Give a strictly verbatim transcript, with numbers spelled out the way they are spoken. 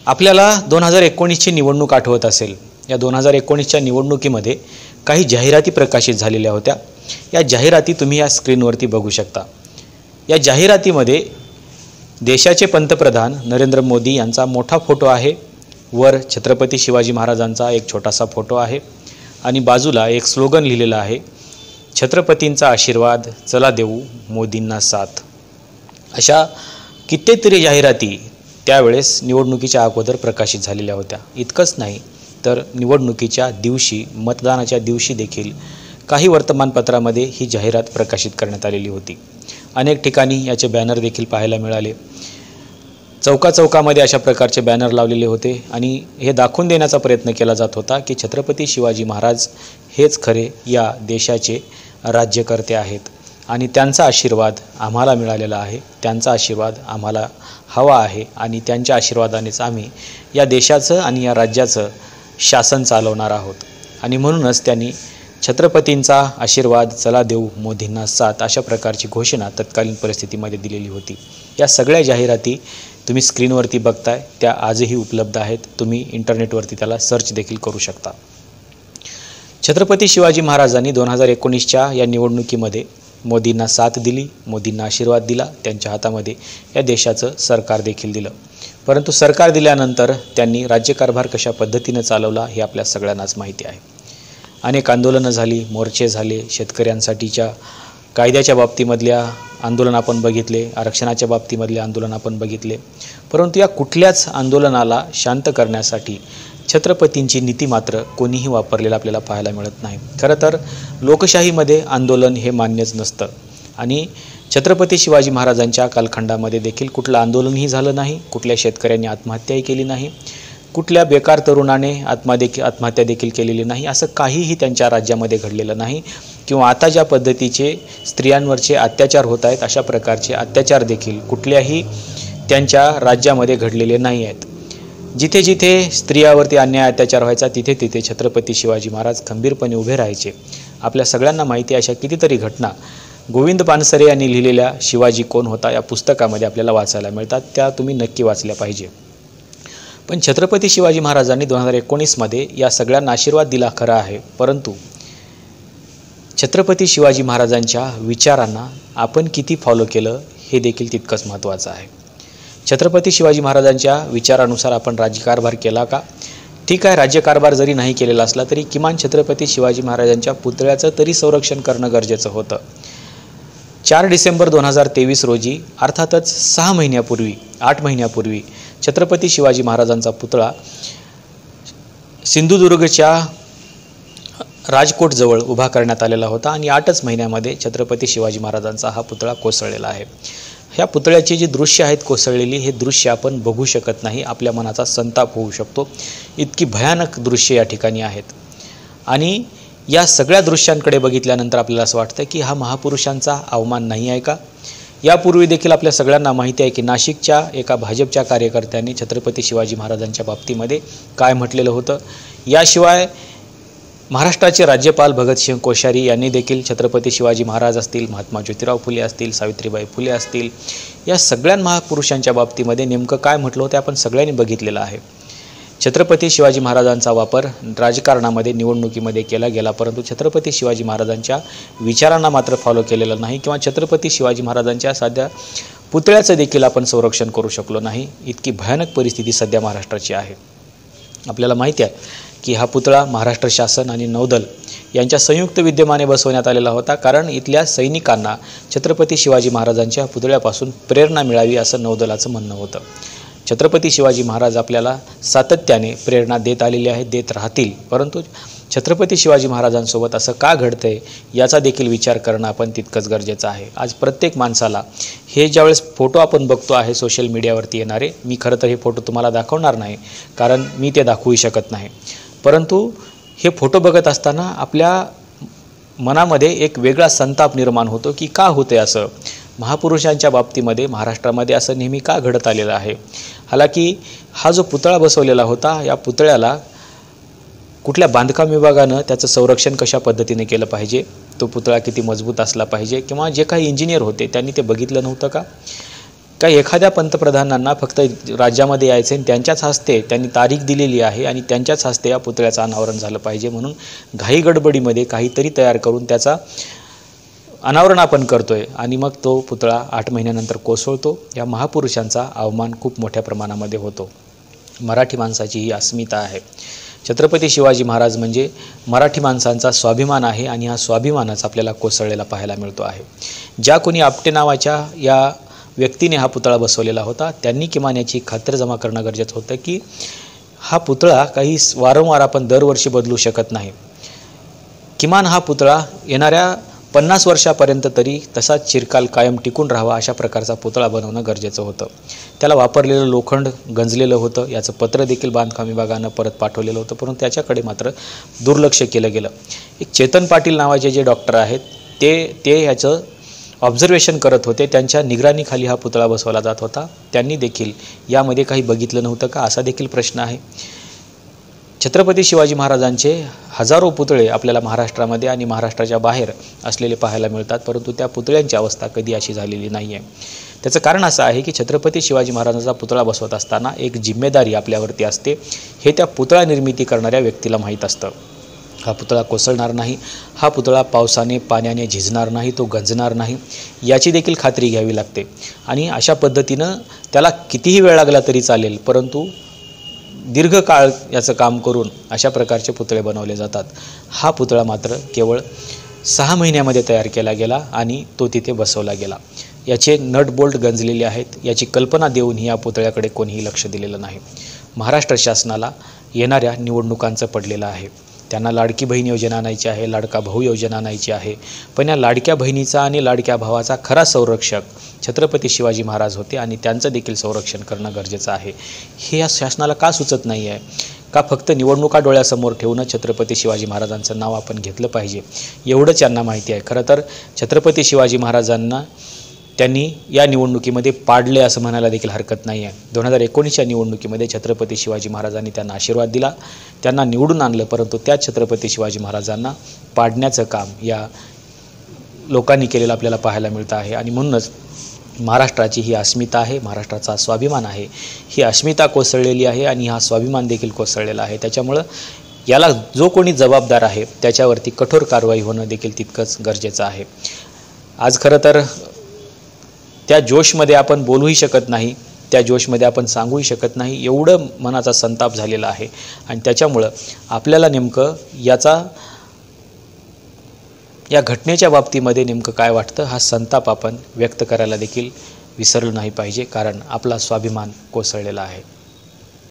आपल्याला दोन हजार एकोणीसची निवडणूक आठवत असेल। या दोन हजार एकोणीसच्या निवडणुकीमध्ये काही जाहिराती प्रकाशित झालेल्या होत्या। या जाहिराती तुम्ही या स्क्रीनवरती बघू शकता। या जाहिरातीमध्ये देशाचे पंतप्रधान नरेंद्र मोदी यांचा मोठा फोटो आहे, वर छत्रपती शिवाजी महाराजांचा एक छोटासा फोटो आहे आणि बाजूला एक स्लोगन लिहिलेलं आहे, छत्रपतींचा आशीर्वाद चला देऊ मोदींना साथ। अशा कितीतरी जाहिराती त्यावेळेस निवडणुकीच्या अगोदर प्रकाशित झालेल्या होत्या। इतकंच नाही तर निवडणुकीच्या दिवशी, मतदानाच्या दिवशी देखील काही वर्तमानपत्रामध्ये ही जाहिरात प्रकाशित करण्यात आलेली होती। अनेक ठिकाणी याचे बॅनर देखील पाहायला मिळाले। चौका चौकामध्ये अशा प्रकारचे बॅनर लावलेले होते आणि हे दाखवून देण्याचा प्रयत्न केला जात होता की छत्रपती शिवाजी महाराज हेच खरे या देशाचे राज्यकर्ते आहेत आणि त्यांचा आशीर्वाद आम्हाला मिळालेला आहे, त्यांचा आशीर्वाद आम्हाला हवा आहे आणि त्यांच्या आशीर्वादानेच आम्ही या देशाचं आणि या राज्याचं शासन चालवणार आहोत। आणि म्हणूनच त्यांनी छत्रपतींचा आशीर्वाद चला देऊ मोदींना साथ अशा प्रकारची घोषणा तत्कालीन परिस्थितीमध्ये दिलेली होती। या सगळ्या जाहिराती तुम्ही स्क्रीनवरती बघताय, त्या आजही उपलब्ध आहेत। तुम्ही इंटरनेटवरती त्याला सर्च देखील करू शकता। छत्रपती शिवाजी महाराजांनी दोन हजार एकोणीसच्या या निवडणुकीमध्ये मोदींना साथ दिली, मोदींना आशीर्वाद दिला, त्यांच्या हातामध्ये या देशाचं सरकार देखील दिलं। परंतु सरकार दिल्यानंतर त्यांनी राज्यकारभार कशा पद्धतीने चालवला हे आपल्या सगळ्यांनाच माहिती आहे। अनेक आंदोलनं झाली, मोर्चे झाले, शेतकऱ्यांसाठीच्या कायद्याच्या बाबतीमधल्या आंदोलन आपण बघितले, आरक्षणाच्या बाबतीमधले आंदोलन आपण बघितले। परंतु या कुठल्याच आंदोलनाला शांत करण्यासाठी छत्रपतींची नीती मात्र कोणीही वापरलेलं आपल्याला पाहायला मिळत नाही। खरं तर लोकशाहीमध्ये आंदोलन हे मान्यच नसतं आणि छत्रपती शिवाजी महाराजांच्या कालखंडामध्ये देखील कुठलं आंदोलनही झालं नाही, कुठल्या शेतकऱ्यांनी आत्महत्याही केली नाही, कुठल्या बेकार तरुणाने आत्मा देखील आत्महत्या देखील केलेली नाही। असं काहीही त्यांच्या राज्यामध्ये घडलेलं नाही किंवा आता ज्या पद्धतीचे स्त्रियांवरचे अत्याचार होत आहेत अशा प्रकारचे अत्याचार देखील कुठल्याही त्यांच्या राज्यामध्ये घडलेले नाही आहेत। जिथे जिथे स्त्रियावरती अन्याय अत्याचार व्हायचा तिथे तिथे छत्रपती शिवाजी महाराज खंबीरपणे उभे राहायचे। आपल्या सगळ्यांना माहिती अशा कितीतरी घटना गोविंद पानसरे यांनी लिहिलेल्या शिवाजी कोण होता या पुस्तकामध्ये आपल्याला वाचायला मिळतात, त्या तुम्ही नक्की वाचल्या पाहिजे। पण छत्रपती शिवाजी महाराजांनी दोन हजार एकोणीसमध्ये या सगळ्यांना आशीर्वाद दिला खरा आहे, परंतु छत्रपती शिवाजी महाराजांच्या विचारांना आपण किती फॉलो केलं हे देखील तितकंच महत्त्वाचं आहे। छत्रपती शिवाजी महाराजांच्या विचारानुसार आपण राज्यकारभार केला का? ठीक आहे, राज्यकारभार जरी नाही केलेला असला तरी किमान छत्रपती शिवाजी महाराजांच्या पुतळ्याचं तरी संरक्षण करणं गरजेचं होतं। चार डिसेंबर दोन हजार तेवीस रोजी अर्थातच सहा महिन्यापूर्वी आठ महिन्यापूर्वी छत्रपती शिवाजी महाराजांचा पुतळा सिंधुदुर्गच्या राजकोटजवळ उभा करण्यात आलेला होता आणि आठच महिन्यामध्ये छत्रपती शिवाजी महाराजांचा हा पुतळा कोसळलेला आहे। ह्या पुतळ्याची जी दृश्य आहेत कोसळलेली, हे दृश्य आपण बघू शकत नाही, आपल्या मनाचा संताप होऊ शकतो, इतकी भयानक दृश्य या ठिकाणी आहेत। आणि या सगळ्या दृश्यांकडे बघितल्यानंतर आपल्याला असं वाटतं की हा महापुरुषांचा अवमान नाही आहे का? यापूर्वी देखील आपल्या सगळ्यांना माहिती आहे की नाशिकच्या एका भाजपच्या कार्यकर्त्यांनी छत्रपती शिवाजी महाराजांच्या बाबतीमध्ये काय म्हटलेलं होतं। याशिवाय महाराष्ट्राचे राज्यपाल भगतसिंह कोश्यारी यांनी देखील छत्रपती शिवाजी महाराज असतील, महात्मा ज्योतिराव फुले असतील, सावित्रीबाई फुले असतील, या सगळ्या महापुरुषांच्या बाबतीमध्ये नेमकं काय म्हटलं होतं आपण सगळ्यांनी बघितलेलं आहे। छत्रपती शिवाजी महाराजांचा वापर राजकारणामध्ये निवडणुकीमध्ये केला गेला, परंतु छत्रपती शिवाजी महाराजांच्या विचारांना मात्र फॉलो केलेलं नाही किंवा छत्रपती शिवाजी महाराजांच्या साध्या पुतळ्याचं देखील आपण संरक्षण करू शकलो नाही। इतकी भयानक परिस्थिती सध्या महाराष्ट्राची आहे। आपल्याला माहिती आहे की हा पुतळा महाराष्ट्र शासन आणि नौदल यांच्या संयुक्त विद्यमाने बसवण्यात आलेला होता, कारण इथल्या सैनिकांना छत्रपती शिवाजी महाराजांच्या पुतळ्यापासून प्रेरणा मिळावी असं नौदलाचं म्हणणं होतं। छत्रपती शिवाजी महाराज आपल्याला सातत्याने प्रेरणा देत आलेले आहेत, देत राहतील, परंतु छत्रपती शिवाजी महाराजांसोबत असं का घडतंय याचा देखील विचार करणं आपण तितकंच गरजेचं आहे। आज प्रत्येक माणसाला हे ज्यावेळेस फोटो आपण बघतो आहे सोशल मीडियावरती येणारे, मी खरं तर हे फोटो तुम्हाला दाखवणार नाही कारण मी ते दाखवू शकत नाही, परंतु हे फोटो बघत असताना आपल्या मनामध्ये एक वेगळा संताप निर्माण होतो की का होते असं, महापुरुषांच्या बाबतीमध्ये महाराष्ट्रामध्ये असं नेहमी का घडत आलेलं आहे। हालाकी हा जो पुतळा बसवलेला होता, या पुतळ्याला कुठल्या बांधकाम विभागानं त्याचं संरक्षण कशा पद्धतीने केलं पाहिजे, तो पुतळा किती मजबूत असला पाहिजे किंवा जे काही इंजिनियर होते त्यांनी ते बघितलं नव्हतं का? काही एखाद्या पंतप्रधानांना फक्त राज्यामध्ये यायचे आणि त्यांच्याच हस्ते त्यांनी तारीख दिलेली आहे आणि त्यांच्याच हस्ते या पुतळ्याचं अनावरण झालं पाहिजे म्हणून घाई गडबडीमध्ये काहीतरी तयार करून त्याचा अनावरण आपण करतोय आणि मग तो पुतळा आठ महिन्यानंतर कोसळतो. या महापुरुषांचा अवमान खूप मोठ्या प्रमाणामध्ये होतो. मराठी माणसाची ही अस्मिता आहे. छत्रपती शिवाजी महाराज म्हणजे मराठी माणसांचा स्वाभिमान आहे आणि हा स्वाभिमानच आपल्याला कोसळलेला पाहायला मिळतो आहे. ज्या कोणी आपटे नावाच्या या व्यक्तीने हा पुतळा बसवलेला होता त्यांनी किमान याची खात्र जमा करणं गरजेचं होतं की हा पुतळा काही वारंवार आपण दरवर्षी बदलू शकत नाही. किमान हा पुतळा येणाऱ्या पन्नास वर्षापर्यंत तरी तसाच चिरकाल कायम टिकून राहावा अशा प्रकारचा पुतळा बनवणं गरजेचं होतं. त्याला वापरलेलं लोखंड गंजलेलं होतं. याचं पत्र देखील बांधकाम विभागानं परत पाठवलेलं होतं, परंतु त्याच्याकडे मात्र दुर्लक्ष केलं गेलं. एक चेतन पाटील नावाचे जे डॉक्टर आहेत ते ते ह्याचं ऑब्झर्वेशन करत होते. त्यांच्या निगराणीखाली हा पुतळा बसवला जात होता. त्यांनी देखील यामध्ये काही बघितलं नव्हतं का असा देखील प्रश्न आहे. छत्रपती शिवाजी महाराजांचे हजारो पुतळे आपल्याला महाराष्ट्रामध्ये आणि महाराष्ट्राच्या बाहेर असलेले पाहायला मिळतात, परंतु त्या पुतळ्यांची अवस्था कधी अशी झालेली नाही आहे. त्याचं कारण असं आहे की छत्रपती शिवाजी महाराजांचा पुतळा बसवत असताना एक जिम्मेदारी आपल्यावरती असते. हे त्या पुतळा निर्मिती करणाऱ्या व्यक्तीला माहीत असतं. हा पुतळा कोसळणार नाही, हा पुतळा पावसाने पाण्याने झिजणार नाही, तो गंजणार नाही याची देखील खात्री घ्यावी लागते. आणि अशा पद्धतीनं त्याला कितीही वेळ लागला तरी चालेल, परंतु दीर्घकाळ याचं काम करून अशा प्रकारचे पुतळे बनवले जातात. हा पुतळा मात्र केवळ सहा महिन्यामध्ये तयार केला गेला आणि तो तिथे बसवला गेला. याचे नट बोल्ट गंजलेले आहेत. याची कल्पना देऊनही या पुतळ्याकडे कोणीही लक्ष दिलेलं नाही. महाराष्ट्र शासनाला येणाऱ्या निवडणुकांचं पडलेलं आहे. त्यांना लाडकी बहीण योजना आणायची आहे, लाडका भाऊ योजना आणायची आहे, पण या लाडक्या बहिणीचा आणि लाडक्या भावाचा खरा संरक्षक छत्रपती शिवाजी महाराज होते आणि त्यांचं देखील संरक्षण करणं गरजेचं आहे. हे या शासनाला का सुचत नाही आहे? का फक्त निवडणुका डोळ्यासमोर ठेवून छत्रपती शिवाजी महाराजांचं नाव आपण घेतलं पाहिजे एवढंच यांना माहिती आहे. खरं तर छत्रपती शिवाजी महाराजांना त्यांनी या निवडणुकीमध्ये पाडले असं म्हणायला देखील हरकत नाही आहे. दोन हजार एकोणीसच्या निवडणुकीमध्ये छत्रपती शिवाजी महाराजांनी त्यांना आशीर्वाद दिला, त्यांना निवडून आणलं, परंतु त्याच छत्रपती शिवाजी महाराजांना पाडण्याचं काम या लोकांनी केलेलं आपल्याला पाहायला मिळतं आहे. आणि म्हणूनच महाराष्ट्राची ही अस्मिता आहे, महाराष्ट्राचा स्वाभिमान आहे, ही अस्मिता कोसळलेली आहे आणि हा स्वाभिमान देखील कोसळलेला आहे. त्याच्यामुळं याला जो कोणी जबाबदार आहे त्याच्यावरती कठोर कारवाई होणं देखील तितकंच गरजेचं आहे. आज खरं तर त्या जोशमध्ये आपण बोलूही शकत नाही, त्या जोशमध्ये आपण सांगूही शकत नाही, एवढं मनाचा संताप झालेला आहे. आणि त्याच्यामुळं आपल्याला नेमकं याचा या घटनेच्या बाबतीमध्ये नेमकं काय वाटतं हा संताप आपण व्यक्त करायला देखील विसरलो नाही पाहिजे, कारण आपला स्वाभिमान कोसळलेला आहे.